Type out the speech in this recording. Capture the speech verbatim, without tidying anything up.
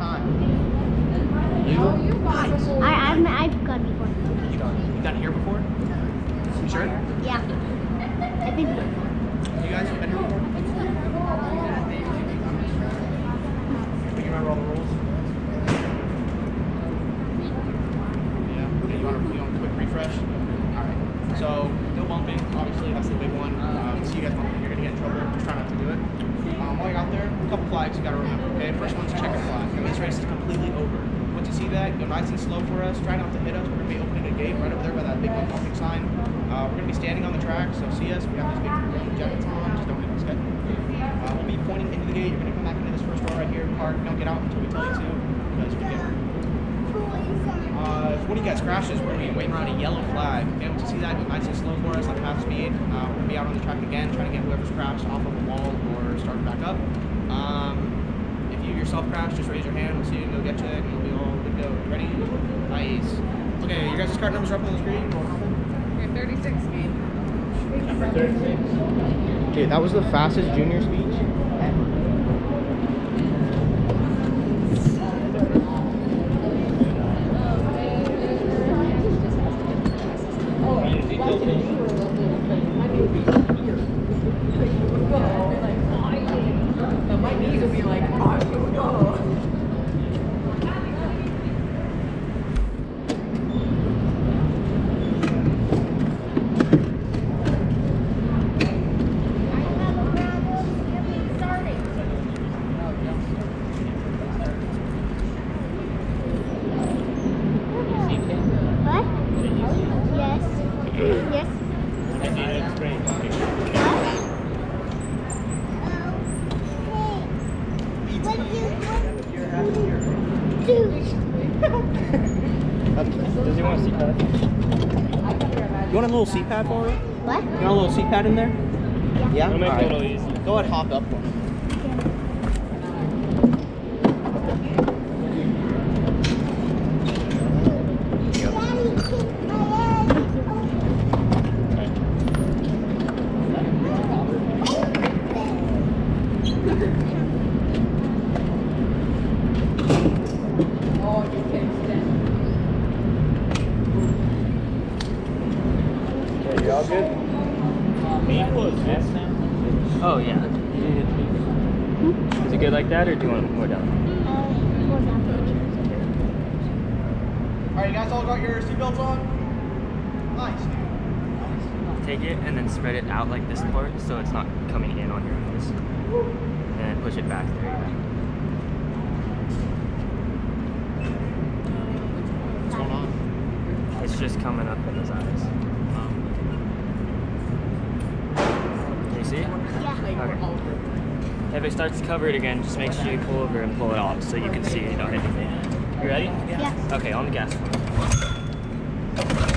time? You? Nice. I, I've, I've gone before. You done? You done here before? You sure? Yeah. I've been here. You guys have been here before? Do you remember all the rules? Yeah. Okay, you want, a, you want a quick refresh? Alright. So, no bumping, obviously, that's the big one. Um, so you guys bumping, you're going to get in trouble. Just try not to do it. Um, while you're out there, a couple flags you got to remember, okay? First one's checker flag. This race is completely over. Once you see that, go nice and slow for us. Try not to hit us. We're going to be opening a gate right over there by that big one bumping sign. Uh, we're going to be standing on the track, so see us. We have these big green jackets on. Just don't hit us, okay? Uh, we'll be pointing into the gate. You're going to come back into this first door right here. Park. Don't get out until we tell you to, because you can get hurt. Uh, if one of you guys crashes, we're going to be waiting around a yellow flag. Okay, once you see that, go nice and slow for us, like half speed. Uh, we're going to be out on the track again, trying to get whoever's crashed off of the wall or start back up. Um, if you yourself crash, just raise your hand. We'll see you and go get you, and you'll be all good to go. Ready? Nice. Okay, your guys' card numbers are up on the screen. You're thirty-six, Gabe. Number thirty-six. Dude, that was the fastest junior speech ever. My knees will be like, oh, go. What? Yes. Yes. Does he want a seat pad? You want a little seat pad for it? What? You want a little seat pad in there? Yeah. Yeah? It'll make All it a right. little easy. Go ahead, hop up for me. Okay, you all good? Oh, yeah. Is it good like that, or do you want more down? Uh, hold on. Alright, you guys all got your seatbelts on? Nice. Take it and then spread it out like this part, so it's not coming in on your nose. And then push it back. There you go. What's going on? It's just coming up in his eyes. Can you see it? Yeah. Okay. If it starts to cover it again, just make sure you pull over and pull it off so you can see it, you don't hit anything. You ready? Yeah. Okay, on the gas.